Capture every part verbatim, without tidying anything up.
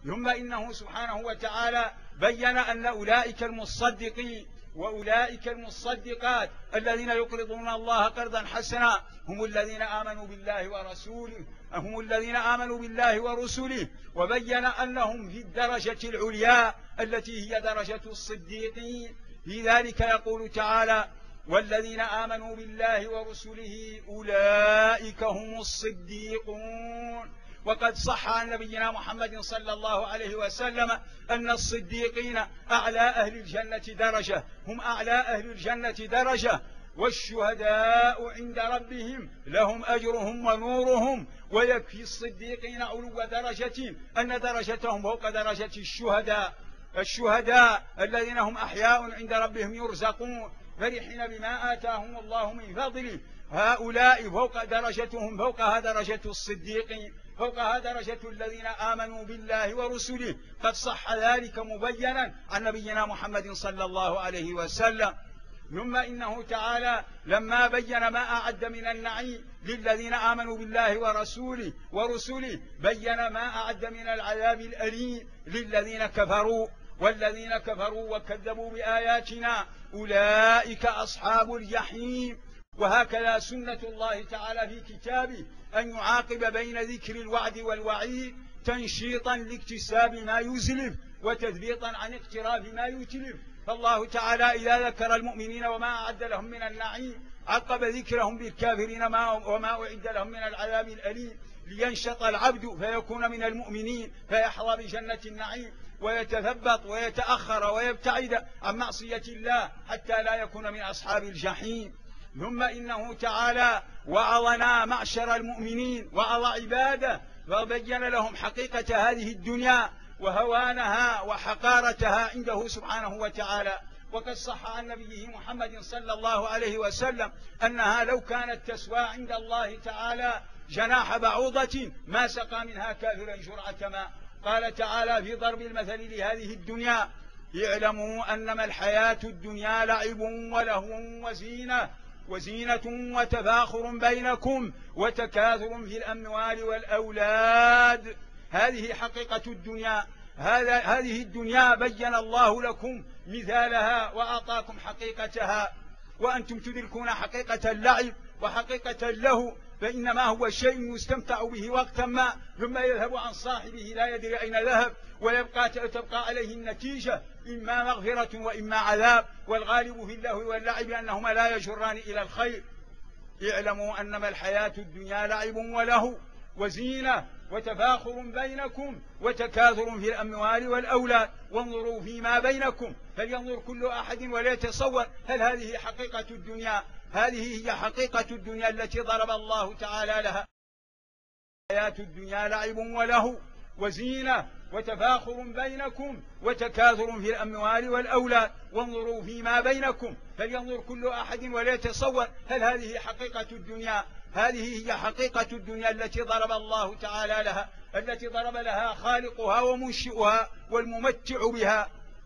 ثم إنه سبحانه وتعالى بين أن أولئك المصدقين وأولئك المصدقات الذين يقرضون الله قرضا حسنا هم الذين آمنوا بالله ورسوله هم الذين آمنوا بالله ورسله وبين أنهم في الدرجة العليا التي هي درجة الصديقين. في ذلك يقول تعالى: والذين آمنوا بالله ورسله أولئك هم الصديقون. وقد صح عن نبينا محمد صلى الله عليه وسلم أن الصديقين أعلى أهل الجنة درجة هم أعلى أهل الجنة درجة، والشهداء عند ربهم لهم أجرهم ونورهم. ويكفي الصديقين علو درجة أن درجتهم فوق درجة الشهداء الشهداء الذين هم أحياء عند ربهم يرزقون فرحين بما آتاهم الله من فضله. هؤلاء فوق درجتهم فوقها درجة الصديقين، فوقها درجة الذين آمنوا بالله ورسله. قد صح ذلك مبينا عن نبينا محمد صلى الله عليه وسلم. ثم إنه تعالى لما بين ما أعد من النعيم للذين آمنوا بالله ورسوله ورسله بين ما أعد من العذاب الأليم للذين كفروا. والذين كفروا وكذبوا بآياتنا أولئك أصحاب الجحيم. وهكذا سنة الله تعالى في كتابه أن يعاقب بين ذكر الوعد والوعيد تنشيطا لاكتساب ما يزلف وتثبيطا عن اقتراف ما يتلف. فالله تعالى إذا ذكر المؤمنين وما أعد لهم من النعيم عقب ذكرهم بالكافرين وما أعد لهم من العذاب الأليم لينشط العبد فيكون من المؤمنين فيحظى بجنة النعيم ويتثبط ويتأخر ويبتعد عن معصية الله حتى لا يكون من أصحاب الجحيم. ثم إنه تعالى وعظنا معشر المؤمنين وعظ عباده وبين لهم حقيقة هذه الدنيا وهوانها وحقارتها عنده سبحانه وتعالى. وقد صح عن نبيه محمد صلى الله عليه وسلم أنها لو كانت تسوى عند الله تعالى جناح بعوضة ما سقى منها كافرا جرعة ماء. قال تعالى في ضرب المثل لهذه الدنيا: اعلموا أنما الحياة الدنيا لعب ولهو وزينة وزينة وتفاخر بينكم وتكاثر في الأموال والأولاد. هذه حقيقة الدنيا. هذا هذه الدنيا بين الله لكم مثالها وأعطاكم حقيقتها، وأنتم تدركون حقيقة اللعب وحقيقة له فإنما هو شيء يستمتع به وقتا ما ثم يذهب عن صاحبه لا يدري أين ذهب، ويبقى تبقى عليه النتيجة إما مغفرة وإما عذاب. والغالب في اللهو واللعب أنهما لا يجران إلى الخير. اعلموا أنما الحياة الدنيا لعب ولهو وزينة وتفاخر بينكم وتكاثر في الأموال والأولاد وانظروا فيما بينكم فلينظر كل أحد وليتصور هل هذه حقيقة الدنيا. هذه هي حقيقة الدنيا التي ضرب الله تعالى لها. الحياة الدنيا لعب وله وزينة وتفاخر بينكم وتكاثر في الأموال والأولاد وانظروا فيما بينكم فلينظر كل أحد وليتصور هل هذه حقيقة الدنيا. هذه هي حقيقة الدنيا التي ضرب الله تعالى لها التي ضرب لها خالقها ومنشئها والممتع بها.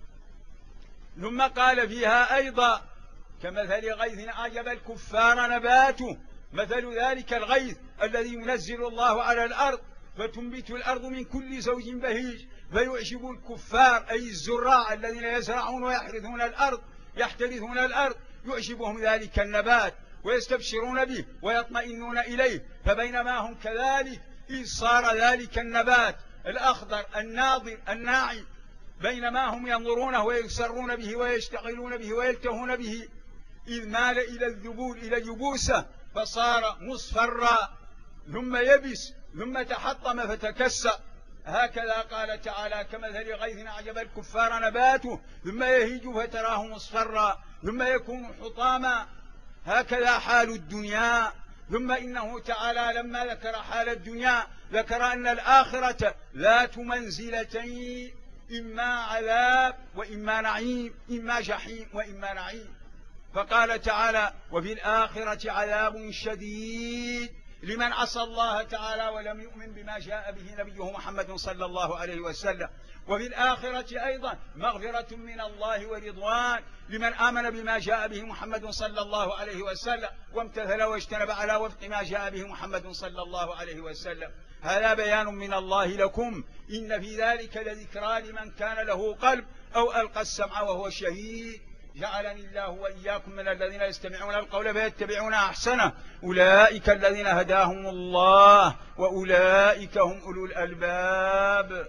ثم قال فيها أيضا: كمثل غيث أعجب الكفار نباته. مثل ذلك الغيث الذي ينزل الله على الأرض فتنبت الأرض من كل زوج بهيج فيعجب الكفار أي الزراع الذين يزرعون ويحرثون الأرض يحترثون الأرض يعجبهم ذلك النبات ويستبشرون به ويطمئنون إليه. فبينما هم كذلك إذ صار ذلك النبات الأخضر الناضر الناعي بينما هم ينظرونه ويسرون به ويشتغلون به ويلتهون به إذ مال إلى الذبول إلى اليبوسة فصار مصفرا ثم يبس ثم تحطم فتكسر. هكذا قال تعالى: كمثل غيث أعجب الكفار نباته ثم يهيج فتراه مصفرا ثم يكون حطاما. هكذا حال الدنيا. ثم إنه تعالى لما ذكر حال الدنيا ذكر أن الآخرة ذات منزلتين: إما عذاب وإما نعيم، إما جحيم وإما نعيم. فقال تعالى: وفي الآخرة عذاب شديد لمن عصى الله تعالى ولم يؤمن بما جاء به نبيه محمد صلى الله عليه وسلم. وفي الآخرة أيضا مغفرة من الله ورضوان لمن آمن بما جاء به محمد صلى الله عليه وسلم وامتثل واجتنب على وفق ما جاء به محمد صلى الله عليه وسلم. هذا بيان من الله لكم، إن في ذلك لذكرى لمن كان له قلب أو ألقى السمع وهو شهيد. جعلني الله وإياكم من الذين يستمعون القول فيتبعون أحسنه، أولئك الذين هداهم الله وأولئك هم أولو الألباب.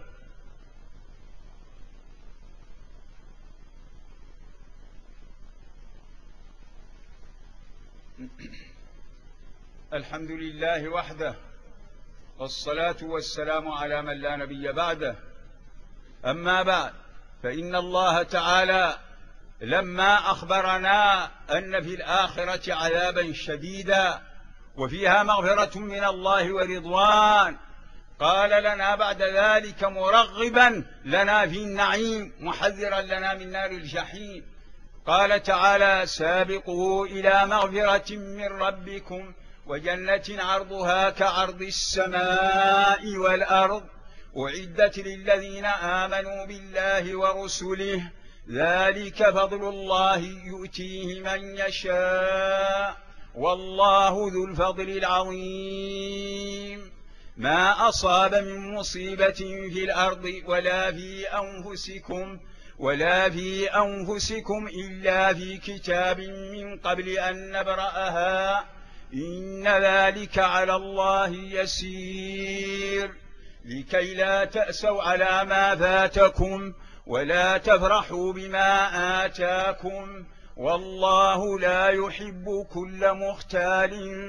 الحمد لله وحده، والصلاة والسلام على من لا نبي بعده. أما بعد، فإن الله تعالى لما أخبرنا أن في الآخرة عذابا شديدا وفيها مغفرة من الله ورضوان، قال لنا بعد ذلك مرغبا لنا في النعيم محذرا لنا من نار الجحيم. قال تعالى: سابقوا إلى مغفرة من ربكم وجنة عرضها كعرض السماء والأرض أعدت للذين آمنوا بالله ورسله ذلك فضل الله يؤتيه من يشاء والله ذو الفضل العظيم. ما أصاب من مصيبة في الأرض ولا في أنفسكم ولا في أنفسكم إلا في كتاب من قبل أن نبرأها إن ذلك على الله يسير، لكي لا تأسوا على ما فاتكم ولا تفرحوا بما آتاكم والله لا يحب كل مختال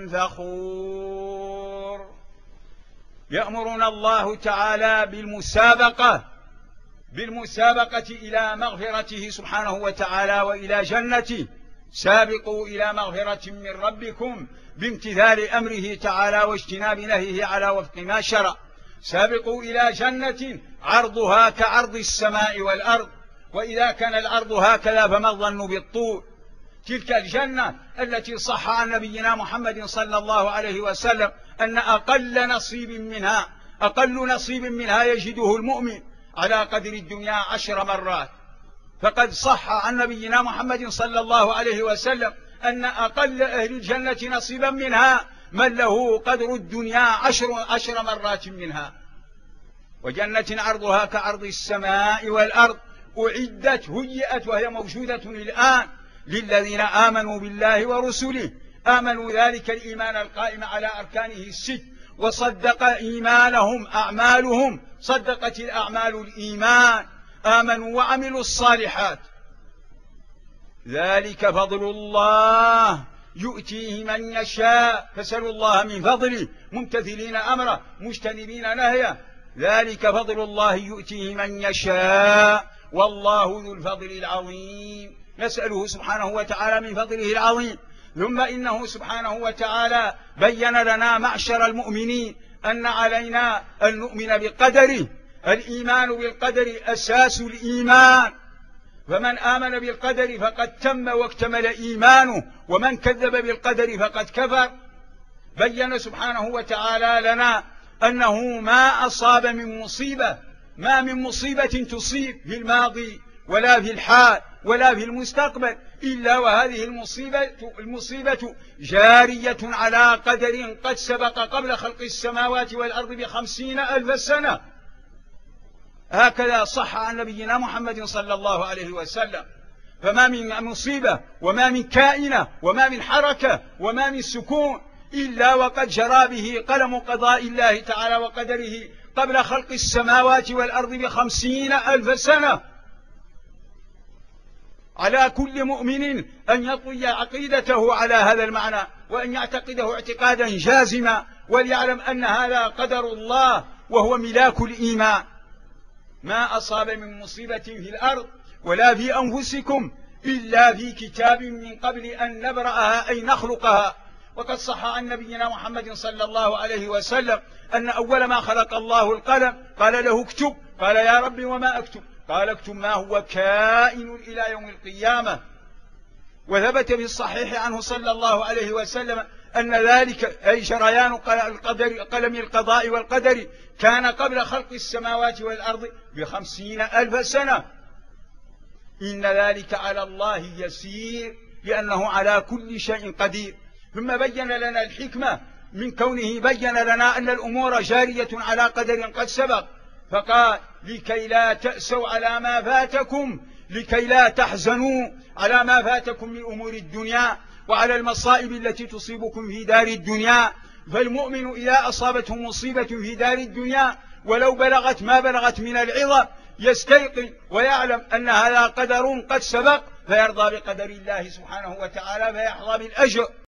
فخور. يأمرنا الله تعالى بالمسابقة بالمسابقة إلى مغفرته سبحانه وتعالى وإلى جنته. سابقوا إلى مغفرة من ربكم بامتثال أمره تعالى واجتناب نهيه على وفق ما شرع. سابقوا إلى جنة عرضها كعرض السماء والأرض، وإذا كان الأرض هكذا فما الظن بالطول؟ تلك الجنة التي صح عن نبينا محمد صلى الله عليه وسلم أن أقل نصيب منها أقل نصيب منها يجده المؤمن على قدر الدنيا عشر مرات. فقد صح عن نبينا محمد صلى الله عليه وسلم أن أقل أهل الجنة نصيبا منها من له قدر الدنيا عشر, عشر مرات منها. وجنة عرضها كعرض السماء والأرض أعدت هيئت وهي موجودة الآن للذين آمنوا بالله ورسله. آمنوا ذلك الإيمان القائم على أركانه الست، وصدق إيمانهم أعمالهم، صدقت الأعمال الإيمان، آمنوا وعملوا الصالحات. ذلك فضل الله يؤتيه من يشاء، فسلوا الله من فضله ممتثلين أمره مجتنبين نهيه. ذلك فضل الله يؤتيه من يشاء والله ذو الفضل العظيم. نسأله سبحانه وتعالى من فضله العظيم. ثم إنه سبحانه وتعالى بين لنا معشر المؤمنين أن علينا أن نؤمن بقدره. الإيمان بالقدر أساس الإيمان، فمن آمن بالقدر فقد تم واكتمل إيمانه، ومن كذب بالقدر فقد كفر. بين سبحانه وتعالى لنا أنه ما أصاب من مصيبة ما من مصيبة تصيب في الماضي ولا في الحال ولا في المستقبل إلا وهذه المصيبة, المصيبة جارية على قدر قد سبق قبل خلق السماوات والأرض بخمسين ألف سنة. هكذا صح عن نبينا محمد صلى الله عليه وسلم. فما من مصيبة وما من كائنة وما من حركة وما من سكون إلا وقد جرى به قلم قضاء الله تعالى وقدره قبل خلق السماوات والأرض بخمسين ألف سنة. على كل مؤمن أن يطوي عقيدته على هذا المعنى وأن يعتقده اعتقادا جازما، وليعلم أن هذا قدر الله وهو ملاك الإيمان. ما أصاب من مصيبة في الأرض ولا في أنفسكم إلا في كتاب من قبل أن نبرأها أي نخلقها. وقد صح عن نبينا محمد صلى الله عليه وسلم أن أول ما خلق الله القلم قال له اكتب، قال يا رب وما أكتب؟ قال اكتب ما هو كائن إلى يوم القيامة. وثبت في الصحيح عنه صلى الله عليه وسلم أن ذلك أي جريان القدر قلم القضاء والقدر كان قبل خلق السماوات والأرض بخمسين ألف سنة. إن ذلك على الله يسير لأنه على كل شيء قدير. ثم بين لنا الحكمة من كونه بين لنا أن الأمور جارية على قدر قد سبق، فقال لكي لا تأسوا على ما فاتكم، لكي لا تحزنوا على ما فاتكم من أمور الدنيا وعلى المصائب التي تصيبكم في دار الدنيا. فالمؤمن إذا أصابته مصيبة في دار الدنيا ولو بلغت ما بلغت من العظم يستيقن ويعلم أن هذا قدر قد سبق، فيرضى بقدر الله سبحانه وتعالى، فيحظى بالأجر.